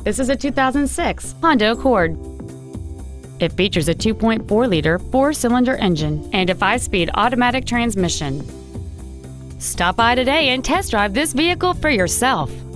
This is a 2006 Honda Accord. It features a 2.4-liter four-cylinder engine and a 5-speed automatic transmission. Stop by today and test drive this vehicle for yourself.